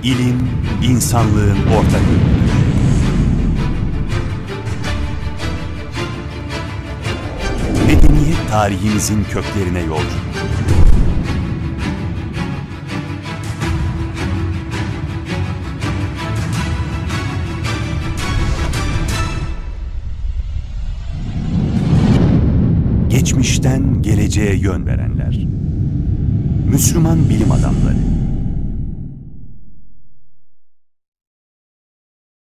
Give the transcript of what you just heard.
İlim, insanlığın ortak yönü. Medeniyet tarihimizin köklerine yolculuk. Geçmişten geleceğe yön verenler. Müslüman bilim adamları.